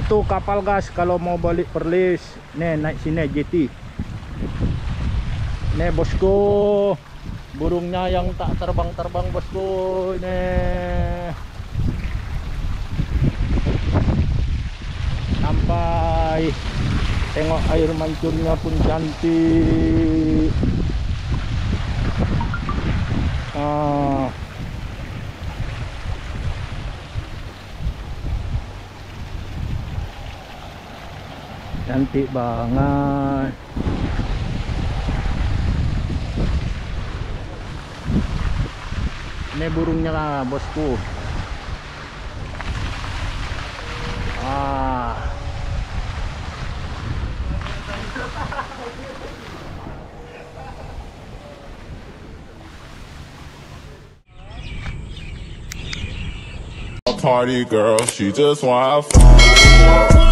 Itu kapal gas kalau mau balik Perlis. Nih naik sini JT. Nih bosku, burungnya yang tak terbang-terbang bosku. Nih sampai tengok air mancurnya pun cantik. Cantik banget. Ini burungnya lah bosku. Party girl, she just want fun.